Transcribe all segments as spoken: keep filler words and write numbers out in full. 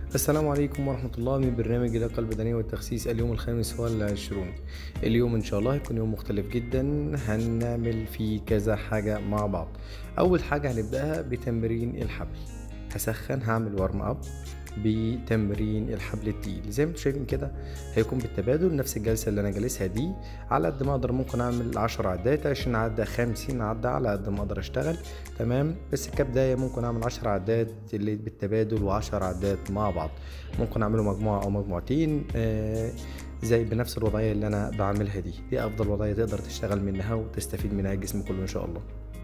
السلام عليكم ورحمة الله من برنامج اللياقة البدنية والتخسيس اليوم الخامس والعشرون. اليوم إن شاء الله هيكون يوم مختلف جدا، هنعمل فيه كذا حاجة مع بعض. أول حاجة هنبدأها بتمرين الحبل. هسخن، هعمل وارم أب بتمرين الحبل التقيل زي ما انتم شايفين كده. هيكون بالتبادل نفس الجلسة اللي أنا جالسها دي. على قد ما أقدر ممكن أعمل عشر عدات، عشرين عدة، خمسين عدة، على قد ما أقدر أشتغل. تمام، بس كبداية ممكن أعمل عشر عدات اللي بالتبادل وعشر عدات مع بعض. ممكن أعمله مجموعة أو مجموعتين آه زي بنفس الوضعية اللي أنا بعملها دي. دي أفضل وضعية تقدر تشتغل منها وتستفيد منها الجسم كله إن شاء الله.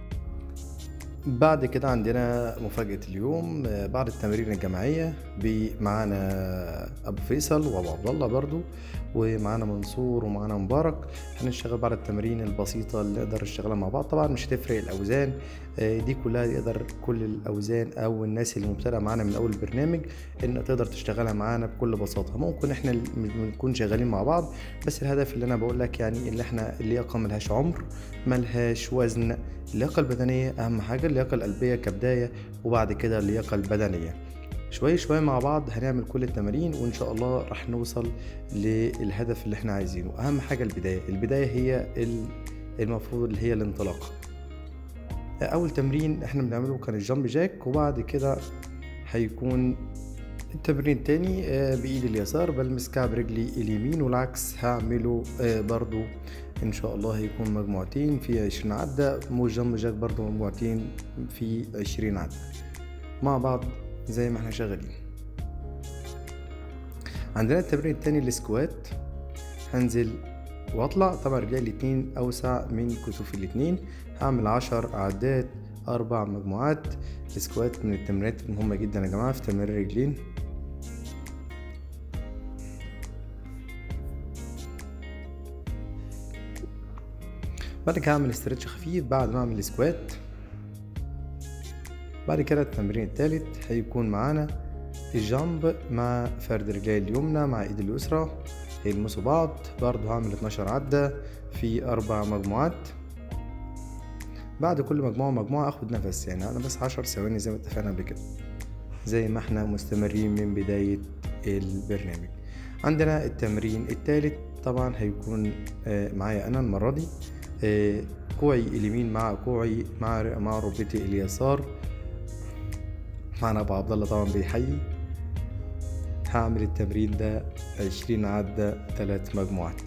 بعد كده عندنا مفاجأة اليوم. بعد التمارين الجماعية معانا أبو فيصل وأبو عبد الله برضو، ومعانا منصور ومعانا مبارك. هنشتغل بعض التمارين البسيطة اللي نقدر نشتغلها مع بعض. طبعا مش هتفرق الأوزان دي كلها، يقدر كل الأوزان أو الناس اللي مبتدئة معانا من أول البرنامج إن تقدر تشتغلها معانا بكل بساطة. ممكن إحنا نكون شغالين مع بعض، بس الهدف اللي أنا بقول لك يعني اللي إحنا اللياقة ملهاش عمر، ملهاش وزن. اللياقة البدنية أهم حاجة، اللياقة القلبية كبداية، وبعد كده اللياقة البدنية. شوية شوية مع بعض هنعمل كل التمارين، وإن شاء الله راح نوصل للهدف اللي احنا عايزينه. أهم حاجة البداية، البداية هي المفروض اللي هي الانطلاقة. أول تمرين احنا بنعمله كان الجامب جاك، وبعد كده هيكون التمرين التاني بإيدي اليسار بلمس كعب رجلي اليمين، والعكس هعمله برضو ان شاء الله. هيكون مجموعتين في عشرين عدة، مو جامب جاك برضو مجموعتين في عشرين عدة مع بعض زي ما احنا شغالين. عندنا التمرين التاني السكوات. هنزل واطلع، طبعا رجلي الاتنين اوسع من كتوف الاتنين. هعمل عشر عدات، اربع مجموعات سكوات. من التمرينات المهمة جدا يا جماعة في تمرين الرجلين. بعد كده هعمل استرتش خفيف بعد ما اعمل سكوات. بعد كده التمرين التالت هيكون معانا الجامب مع فرد رجلي اليمنى مع ايدي اليسرى هيلمسوا بعض. برضو هعمل اتناشر عدة في اربع مجموعات. بعد كل مجموعة مجموعة اخد نفس، يعني انا بس عشر ثواني زي ما اتفقنا قبل كده، زي ما احنا مستمرين من بداية البرنامج. عندنا التمرين التالت طبعا هيكون معايا انا المرة دي كوعي اليمين مع كوعي مع مع ركبتي اليسار. معنا ابو عبد الله طبعا بيحيي. هعمل التمرين ده عشرين عدة ثلاث مجموعات.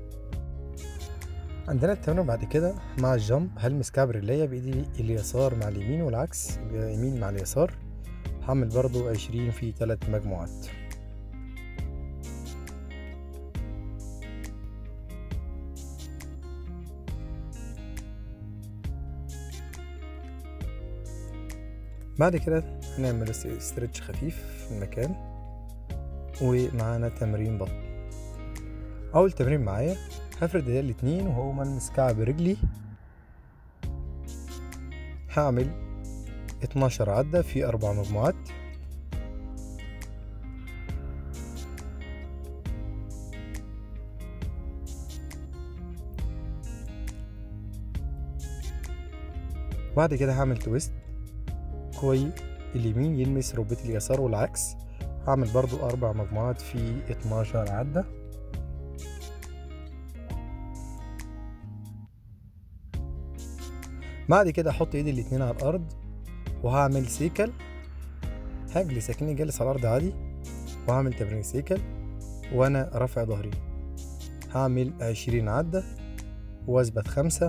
عندنا التمرين بعد كده مع الجامب هلمس كعب رجليا بايدي اليسار مع اليمين، والعكس اليمين مع اليسار. هعمل برضو عشرين في ثلاث مجموعات. بعد كده هنعمل استرتش خفيف في المكان، ومعانا تمرين بطن. اول تمرين معايا هفرد ايدي الاتنين وهو ملمس كعب رجلي. هعمل اتناشر عدة في اربع مجموعات. بعد كده هعمل تويست، كوعي اليمين يلمس ركبتي اليسار والعكس. هعمل برضو اربع مجموعات في اتناشر عدة. بعد كده احط ايدي الاتنين على الارض وهعمل سيكل. هجلس اكني جالس على الارض عادي، وهعمل تمرين سيكل وانا رافع ظهري. هعمل عشرين عدة واثبت خمسة.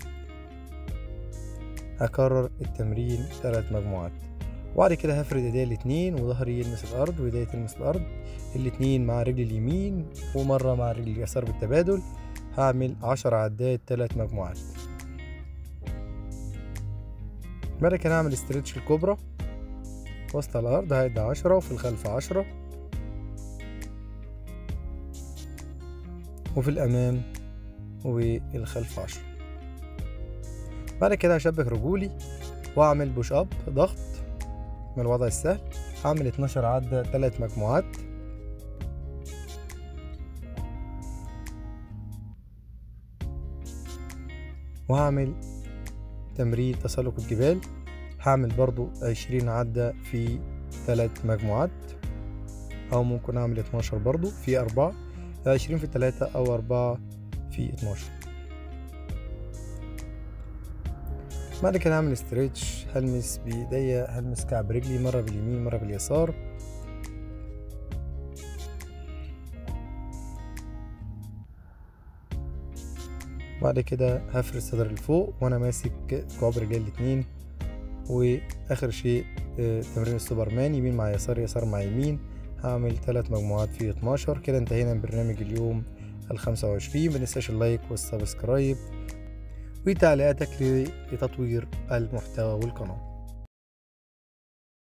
هكرر التمرين ثلاث مجموعات. وبعد كده هفرد ايديا الاتنين وظهري يلمس الارض وايديا تلمس الارض، الاتنين مع رجل اليمين ومرة مع رجل اليسار بالتبادل. هعمل عشر عدات ثلاث مجموعات. بعد كده هعمل استرتش الكوبرا. وسط الارض هيدا عشرة وفي الخلف عشرة، وفي الامام والخلف عشرة. بعد كده هشبك رجولي واعمل بوش اب ضغط من الوضع السهل. هعمل اتناشر عدة ثلاث مجموعات. وهعمل تمرين تسلق الجبال. هعمل برضو عشرين عدة في ثلاث مجموعات. او ممكن اعمل اتناشر برضو في اربعة، عشرين في تلاتة او اربعة في اتناشر. بعد كده هعمل استريتش، هلمس بايديا، هلمس كعب رجلي مرة باليمين مرة باليسار. بعد كده هفرد صدر لفوق وانا ماسك كعب رجلي الاتنين. واخر شيء تمرين السوبرمان، يمين مع يسار يسار مع يمين. هعمل ثلاث مجموعات في اتناشر. كده انتهينا من برنامج اليوم الخمسة وعشرين. متنساش اللايك والسبسكرايب وتعليقاتك لتطوير المحتوى والقناة.